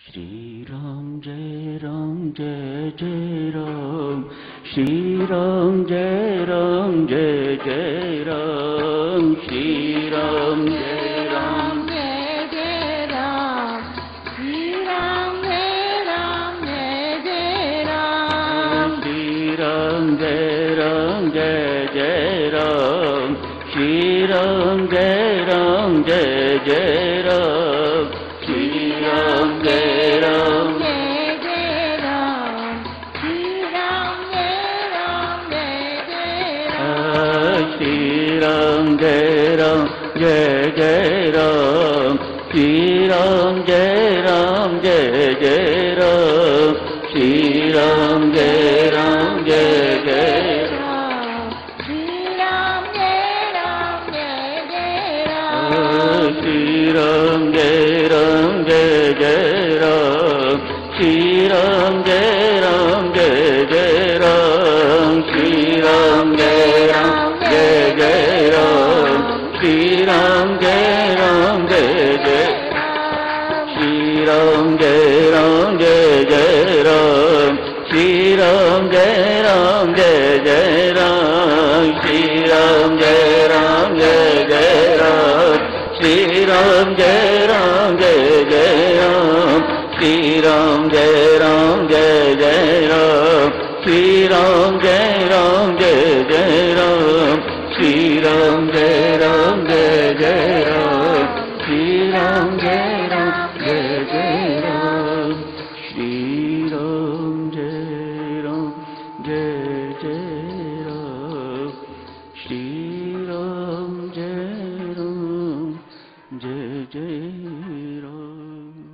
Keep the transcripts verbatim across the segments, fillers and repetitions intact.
Shri Ram Jai Ram Jai Jai Ram Shri Ram Jai Ram Jai Jai Ram Shri Ram Jai Ram Jai Jai Ram Shri Ram Jai Ram Jai Jai Ram Shri Ram Jai Ram Jai Jai Ram Shri Ram Jai Ram Jai Jai Ram Shri Ram Jai Ram Jai Jai Ram Shri Ram Jai Ram Jai Jai Ram Shri Ram Jai Ram Jai Jai Ram Shri Ram Jai Ram Jai Jai Ram Shri Ram Jai Ram Jai Jai Ram Shri Ram Jai Ram Jai Jai Ram Shri Ram Jai Ram Jai Jai Ram Shri Ram Jai Ram Jai Jai Ram Shri Ram Jai Ram Jai Jai Ram Shri Ram Jai Ram Jai Jai Shri Ram Jai Ram Jai Jai Ram Shri Ram Jai Ram Jai Jai Ram Shri Ram Jai Ram Jai Jai Ram Shri Ram Jai Ram Jai Jai Ram Shri Ram Jai Ram Jai Jai Ram Shri Ram Jai Ram Jai Jai Ram Shri Ram Jai Ram Jai Jai Ram Shri Ram Jai Ram Jai Jai Ram Shri Ram Jai Ram Jai Jai Ram Shri Ram Jai Ram Jai Jai Ram।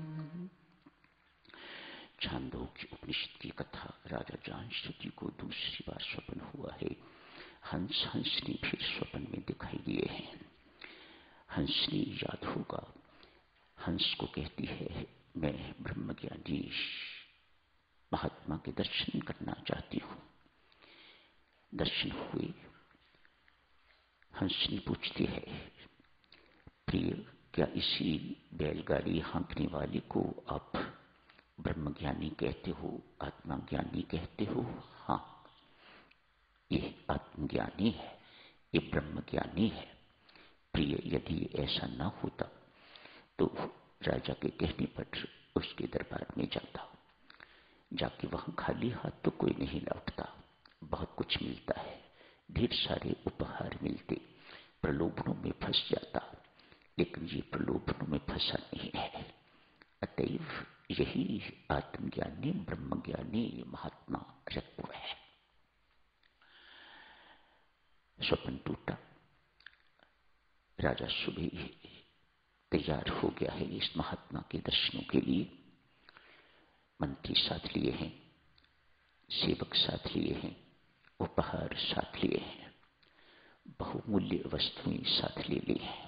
Chandogya उपनिषद की कथा राजा जांशु जी को दूसरी बार स्वप्न हुआ है। हंस हंसनी फिर स्वप्न में दिखाई दिए हैं। हंसनी याद होगा, हंस को कहती है मैं ब्रह्मज्ञानी महात्मा के दर्शन करना चाहती हूँ। दर्शन हुए। हंसनी पूछती है प्रिय, क्या इसी बैलगाड़ी हाँकने वाले को आप ब्रह्मज्ञानी कहते हो, आत्मज्ञानी कहते हो? हाँ, ये आत्मज्ञानी है, ये ब्रह्मज्ञानी है। प्रिय, यदि ऐसा न होता तो राजा के कहने पर उसके दरबार में जाता। जाके वहां खाली हाथ तो कोई नहीं लौटता, बहुत कुछ मिलता है, ढेर सारे उपहार मिलते, प्रलोभनों में फंस जाता, लेकिन ये प्रलोभनों में फंसा नहीं है। अतएव यही आत्मज्ञानी ब्रह्मज्ञानी महात्मा रत्व है। स्वप्न टूटा। राजा सुबह तैयार हो गया है इस महात्मा के दर्शनों के लिए। मंत्री साथ लिए हैं, सेवक साथ लिए हैं, उपहार साथ लिए हैं, बहुमूल्य वस्तुएं साथ ले ली हैं।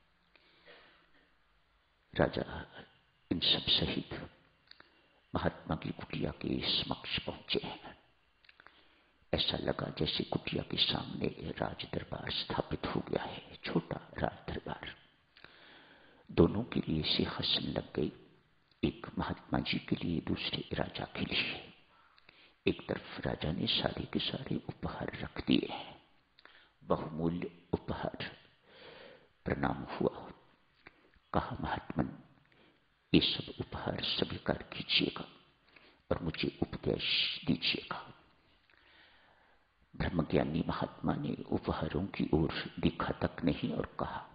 राजा इन सब सहित महात्मा की कुटिया के समक्ष पहुंचे हैं। ऐसा लगा जैसे कुटिया के सामने राज दरबार स्थापित हो गया है, छोटा राज दरबार। दोनों के लिए सिंहासन लग गई, एक महात्मा जी के लिए, दूसरे राजा के लिए। एक तरफ राजा ने सारे के सारे उपहार रख दिए हैं, बहुमूल्य उपहार। प्रणाम हुआ, कहा महात्मन ये सब उपहार स्वीकार कीजिएगा और मुझे उपदेश दीजिएगा। ब्रह्मज्ञानी महात्मा ने उपहारों की ओर देखा तक नहीं और कहा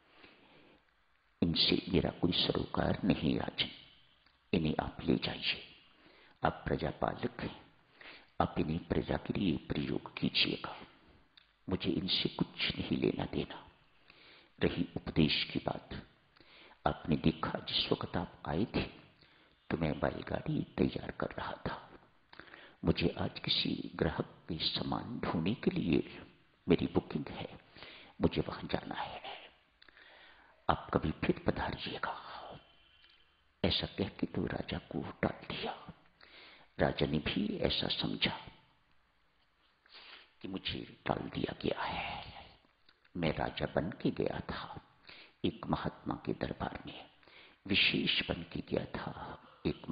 इनसे मेरा कोई सरोकार नहीं राजन, इन्हें आप ले जाइए। आप प्रजापालक हैं, आप इन्हें प्रजा के लिए प्रयोग कीजिएगा, मुझे इनसे कुछ नहीं लेना देना। रही उपदेश की बात, आपने देखा जिस वक्त आप आए थे तो मैं बैलगाड़ी तैयार कर रहा था। मुझे आज किसी ग्राहक के सामान ढूंढने के लिए मेरी बुकिंग है, मुझे वहां जाना है, आप कभी फिर पधारिएगा। ऐसा कह के तो राजा को टाल दिया। राजा ने भी ऐसा समझा कि मुझे टाल दिया गया है। मैं राजा बन के गया था एक महात्मा के दरबार में, विशेष बन के गया था एक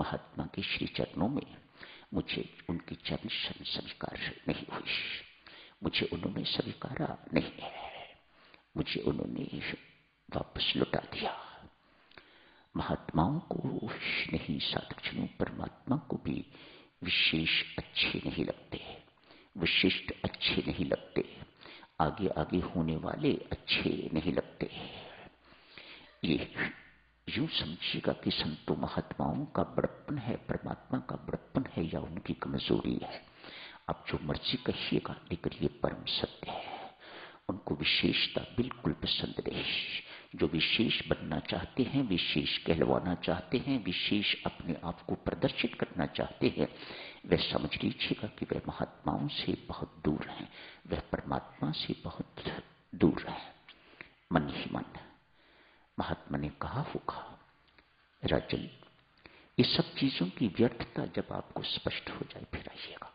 के श्री चरणों में मुझे उनकी चरण शरण स्वीकार नहीं हुई, मुझे उन्होंने स्वीकारा नहीं है, मुझे उन्होंने वापस लौटा दिया। महात्माओं को नहीं, साधकजनों परमात्मा को भी विशेष अच्छे नहीं लगते, विशिष्ट अच्छे नहीं लगते, आगे आगे होने वाले अच्छे नहीं लगते। ये यूं समझिएगा कि संतों महात्माओं का बड़प्पन है, परमात्मा का बड़प्पन है या उनकी कमजोरी है, आप जो मर्जी कहिएगा, लेकिन ये परम सत्य है। उनको विशेषता बिल्कुल पसंद नहीं। जो विशेष बनना चाहते हैं, विशेष कहलवाना चाहते हैं, विशेष अपने आप को प्रदर्शित करना चाहते हैं, वह समझ लीजिएगा कि वह महात्माओं से बहुत दूर हैं, वह परमात्मा से बहुत दूर है। मन ही मन महात्मा ने कहा होगा, राजन ये सब चीजों की व्यर्थता जब आपको स्पष्ट हो जाए फिर आइएगा।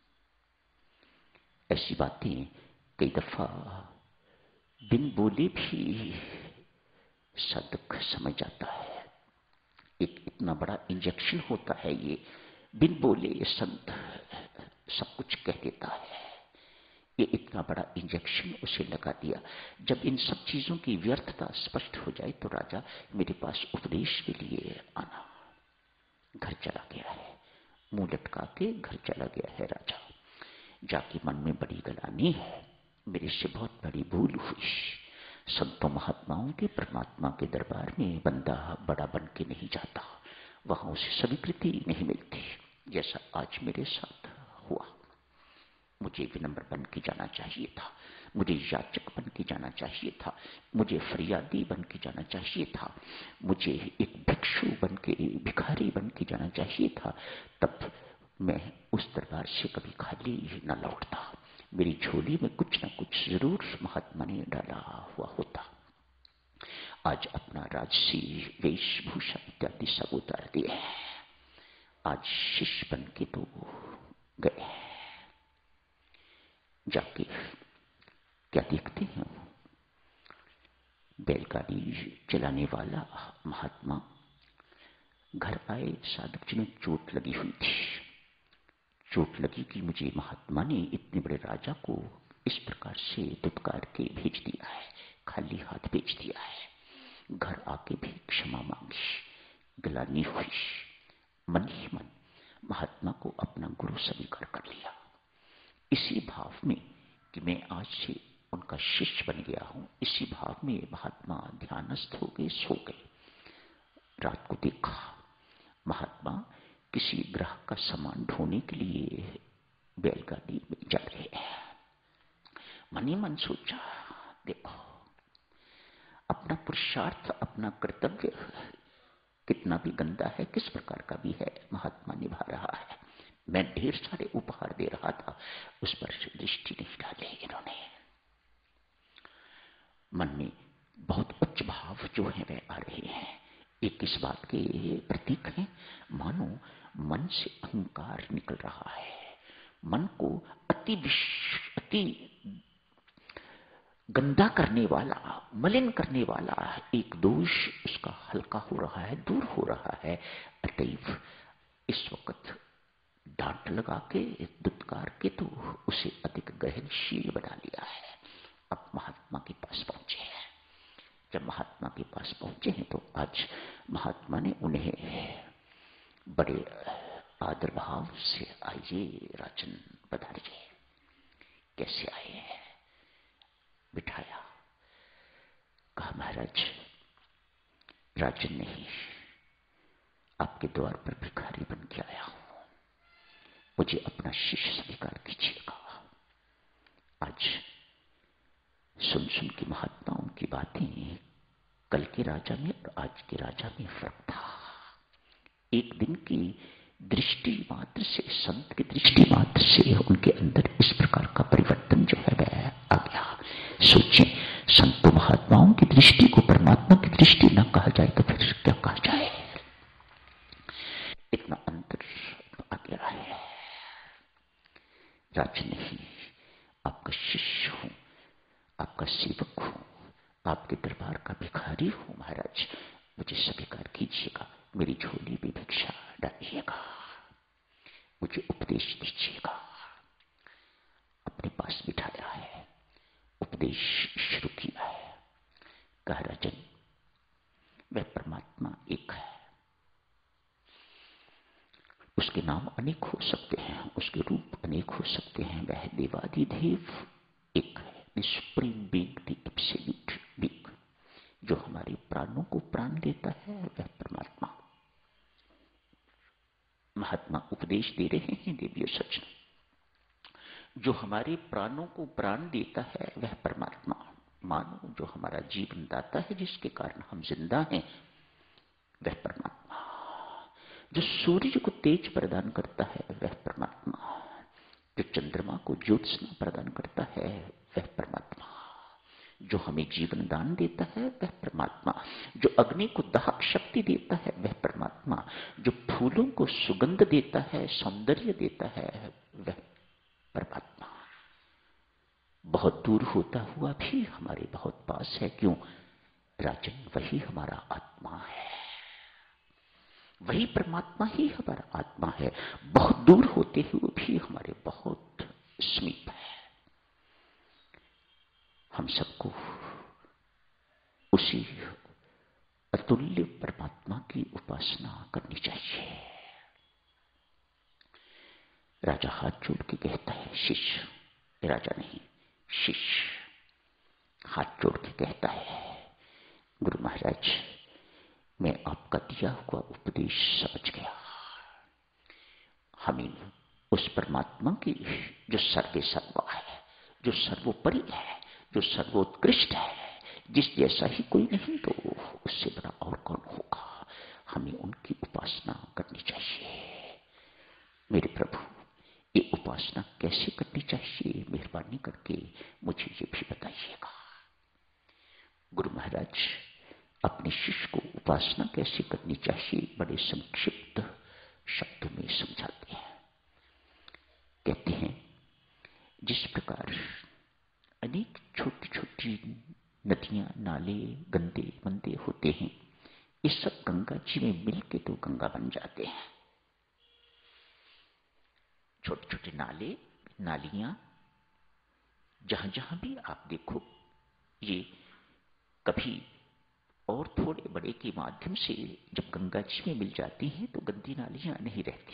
ऐसी बातें कई दफा बिन बोले भी साधक समझ जाता है। एक इतना बड़ा इंजेक्शन होता है ये, बिन बोले ये संत सब कुछ कह देता है। ये इतना बड़ा इंजेक्शन उसे लगा दिया। जब इन सब चीजों की व्यर्थता स्पष्ट हो जाए तो राजा मेरे पास उपदेश के लिए आना। घर चला गया है, मुंह लटका के घर चला गया है राजा। जाके मन में बड़ी गलानी है, मेरे से बहुत बड़ी भूल हुई। संतों महात्माओं के परमात्मा के दरबार में बंदा बड़ा बन के नहीं जाता, वहां उसे स्वीकृति नहीं मिलती, जैसा आज मेरे साथ हुआ। मुझे विनम्र बन के जाना चाहिए था, मुझे याचक बन के जाना चाहिए था, मुझे फरियादी बन के जाना चाहिए था, मुझे एक भिक्षु बन के, भिखारी बन के जाना चाहिए था। तब मैं उस दरबार से कभी खाली ही न लौटता, मेरी झोली में कुछ न कुछ जरूर महात्मा ने डाला हुआ होता। आज अपना राजसी वेशभूषा इत्यादि सब उतार दिए हैं, आज शिष्य बन के तो गए। जाके क्या देखते हैं, बैलगाड़ी चलाने वाला महात्मा घर आए। साधक जी ने चोट लगी हुई थी, चोट लगी कि मुझे महात्मा ने इतने बड़े राजा को इस प्रकार से दुत्कार के भेज दिया है, खाली हाथ भेज दिया है। घर आके भी क्षमा मांगी, गलानी हुई। मन ही मन महात्मा को अपना गुरु स्वीकार कर लिया, इसी भाव में कि मैं आज से उनका शिष्य बन गया हूं। इसी भाव में महात्मा ध्यानस्थ हो गए, सो गए। रात को देखा महात्मा किसी ग्राहक का सामान ढोने के लिए बैलगाड़ी में जा रहे हैं। मन ही मन सोचा, देखो अपना पुरुषार्थ, अपना कर्तव्य कितना भी गंदा है, किस प्रकार का भी है, महात्मा निभा रहा है। मैं ढेर सारे उपहार दे रहा था, उस पर दृष्टि नहीं डाले इन्होंने। मन में बहुत उच्च भाव जो है वह आ रहे हैं। ये किस बात के प्रतीक हैं? मानो मन से अहंकार निकल रहा है, मन को अति अति गंदा करने वाला, मलिन करने वाला एक दोष उसका हल्का हो रहा है, दूर हो रहा है। अतएव इस वक्त डांट लगा के, दुत्कार के तो उसे अधिक गहनशील बना लिया है। अब महात्मा के पास पहुंचे हैं। जब महात्मा के पास पहुंचे हैं तो आज महात्मा ने उन्हें बड़े आदर भाव से, आइए राजन पधारिए, कैसे आए हैं, बिठाया। कहा महाराज, राजन नहीं, आपके द्वार पर भिखारी बन के आया हूं, मुझे अपना शिष्य स्वीकार कीजिएगा। आज सुन सुन के महात्माओं की बातें, कल के राजा में और आज के राजा में फर्क था। एक दिन की दृष्टि मात्र से, संत की दृष्टि मात्र से उनके अंदर इस प्रकार का परिवर्तन जो है वह आ गया। सोचिए, संतों महात्माओं की दृष्टि को परमात्मा की दृष्टि न कहा जाए तो फिर क्या कहा जाए? इतना अंतर आ गया है। राजन नहीं, आपका शिष्य हूं, आपका सेवक हूं, आपके दरबार का भिखारी हूं। महाराज मुझे स्वीकार कीजिएगा, मेरी झोली में भिक्षा डालिएगा। उपदेश दीजिएगा। अपने पास बिठाया है, उपदेश शुरू किया है। कह राजन, वह परमात्मा एक है, उसके नाम अनेक हो सकते हैं, उसके रूप अनेक हो सकते हैं। वह देवादिदेव एक है, the supreme being, the absolute being, जो हमारे प्राणों को प्राण देता है, वह परमात्मा। महात्मा उपदेश दे रहे हैं देवियों सज्जनों, जो हमारे प्राणों को प्राण देता है वह परमात्मा। मानो जो हमारा जीवन दाता है, जिसके कारण हम जिंदा हैं, वह परमात्मा। जो सूर्य को तेज प्रदान करता है वह परमात्मा। जो चंद्रमा को ज्योत्सना प्रदान करता है वह परमात्मा। जो हमें जीवन दान देता है वह परमात्मा। जो अग्नि को दाहक शक्ति देता है वह परमात्मा। जो फूलों को सुगंध देता है, सौंदर्य देता है, वह परमात्मा। बहुत दूर होता हुआ भी हमारे बहुत पास है। क्यों राजन? वही हमारा आत्मा है, वही परमात्मा ही हमारा आत्मा है। बहुत दूर होते हुए भी हमारे बहुत समीप है। हम सबको उसी अतुल्य परमात्मा की उपासना करनी चाहिए। राजा हाथ जोड़ के कहता है, शिष्य, राजा नहीं शिष्य हाथ जोड़ के कहता है, गुरु महाराज, मैं आपका दिया हुआ उपदेश समझ गया। हमें उस परमात्मा की जो सर्वे सर्वा है, जो सर्वोपरि है, जो सर्वोत्कृष्ट है, जिस जैसा ही कोई नहीं तो उससे बड़ा और कौन होगा, हमें उनकी उपासना करनी चाहिए। मेरे प्रभु, ये उपासना कैसे करनी चाहिए, मेहरबानी करके मुझे ये भी बताइएगा। गुरु महाराज अपने शिष्य को उपासना कैसे करनी चाहिए बड़े संक्षिप्त शब्दों में समझाते हैं। कहते हैं, जिस प्रकार अनेक छोटी छोटी नदियां, नाले गंदे मंदे होते हैं, ये सब गंगा जी में मिलके तो गंगा बन जाते हैं। छोटे छोटे नाले, नालियां, जहां जहां भी आप देखो, ये कभी और थोड़े बड़े के माध्यम से जब गंगा जी में मिल जाती हैं तो गंदी नालियां नहीं रहती।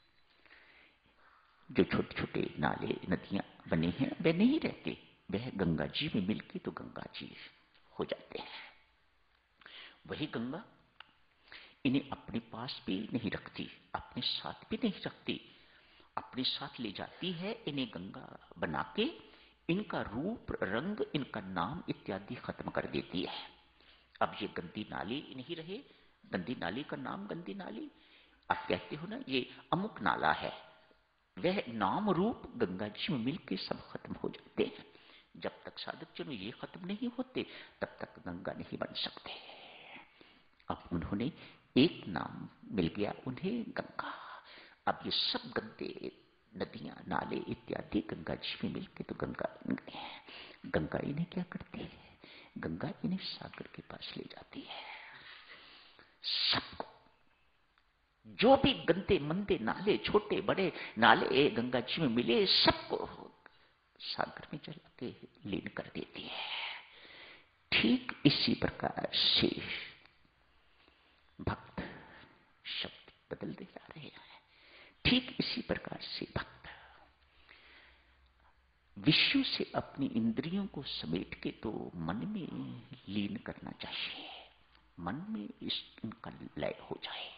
जो छोटे छोटे नाले नदियां बने हैं वे नहीं रहते, वह गंगा जी में मिलके तो गंगा जी हो जाते हैं। वही गंगा इन्हें अपने पास भी नहीं रखती, अपने साथ भी नहीं रखती, अपने साथ ले जाती है। इन्हें गंगा बना के इनका रूप, रंग, इनका नाम इत्यादि खत्म कर देती है। अब ये गंदी नाली नहीं रहे, गंदी नाली का नाम गंदी नाली, आप कहते हो ना ये अमुक नाला है, वह नाम रूप गंगा जी में मिलके सब खत्म हो जाते हैं। जब तक साधक जनों ये खत्म नहीं होते तब तक गंगा नहीं बन सकते। अब उन्होंने एक नाम मिल गया उन्हें, गंगा। अब ये सब गंदे नदियां, नाले इत्यादि गंगा जी में मिलके तो गंगा बन गए हैं। गंगा इन्हें क्या करती है? गंगा इन्हें सागर के पास ले जाती है। सबको, जो भी गंदे मंदे नाले, छोटे बड़े नाले गंगा जी में मिले, सबको सागर में चला के लीन कर देती है। ठीक इसी प्रकार से भक्त, शब्द बदलते जा रहे हैं, ठीक इसी प्रकार से भक्त विश्व से अपनी इंद्रियों को समेट के तो मन में लीन करना चाहिए। मन में इस इनका लय हो जाए।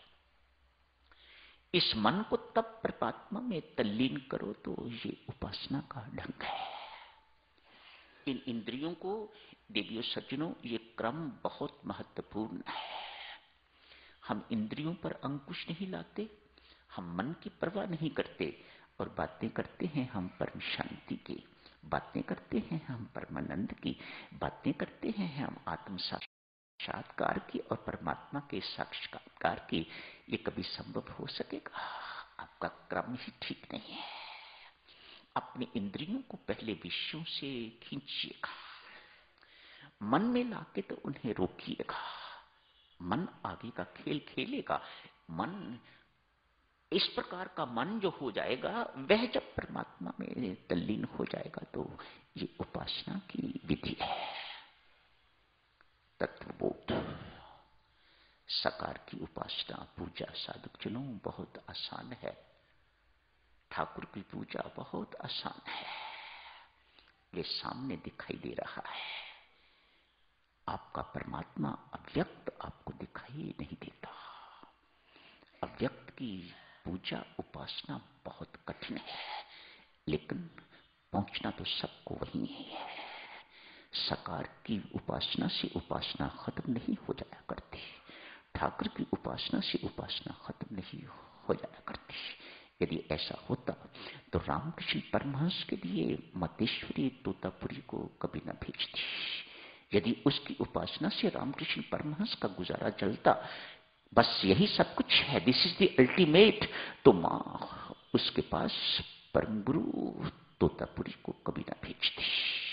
इस मन को तब परमात्मा में तल्लीन करो तो ये उपासना का ढंग है। इन इंद्रियों को देवियों सज्जनों, ये क्रम बहुत महत्वपूर्ण है। हम इंद्रियों पर अंकुश नहीं लाते, हम मन की परवाह नहीं करते और बातें करते हैं हम परम शांति की, बातें करते हैं हम परमानंद की, बातें करते हैं हम आत्म साक्षात्कार की और परमात्मा के साक्षात्कार की। ये कभी संभव हो सकेगा? आपका क्रम ही ठीक नहीं है। अपने इंद्रियों को पहले विषयों से खींचिएगा, मन में लाके तो उन्हें रोकिएगा। मन आगे का खेल खेलेगा। मन इस प्रकार का मन जो हो जाएगा, वह जब परमात्मा में तल्लीन हो जाएगा तो ये उपासना की विधि है। तत्वबोध, साकार की उपासना, पूजा साधक जनों बहुत आसान है। ठाकुर की पूजा बहुत आसान है। ये सामने दिखाई दे रहा है। आपका परमात्मा अव्यक्त आपको दिखाई नहीं देता। अव्यक्त की पूजा उपासना बहुत कठिन है, लेकिन पहुंचना तो सबको वही है। साकार की उपासना से उपासना खत्म नहीं हो जाया करती। ठाकुर की उपासना से उपासना खत्म नहीं हो जाया करती। यदि ऐसा होता तो रामकृष्ण परमहंस के लिए मतेश्वरी तोतापुरी को कभी न भेजती। यदि उसकी उपासना से रामकृष्ण परमहंस का गुजारा चलता, बस यही सब कुछ है, दिस इज द अल्टीमेट, तो मां उसके पास परम गुरु तोतापुरी को कभी न भेजती।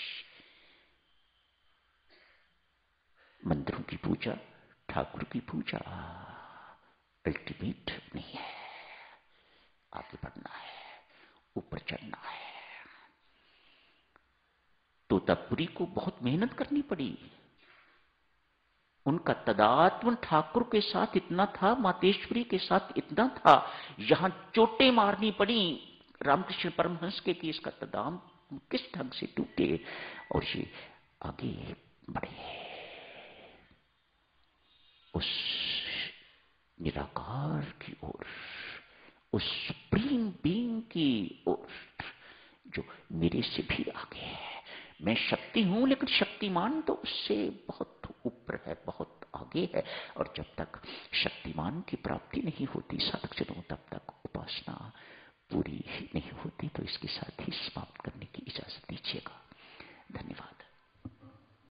मंदिरों की पूजा, ठाकुर की पूजा अल्टीमेट नहीं है। आगे बढ़ना है, ऊपर चढ़ना है। तोतापुरी को बहुत मेहनत करनी पड़ी। उनका तदात्म ठाकुर के साथ इतना था, मातेश्वरी के साथ इतना था, यहां चोटें मारनी पड़ी रामकृष्ण परमहंस के कि इसका तदाम किस ढंग से टूटे और ये आगे बढ़े उस निराकार की ओर, उस सुप्रीम बीइंग की ओर जो मेरे से भी आगे है। मैं शक्ति हूं, लेकिन शक्तिमान तो उससे बहुत ऊपर है, बहुत आगे है। और जब तक शक्तिमान की प्राप्ति नहीं होती साधक जनों, तब तक उपासना पूरी नहीं होती। तो इसके साथ ही समाप्त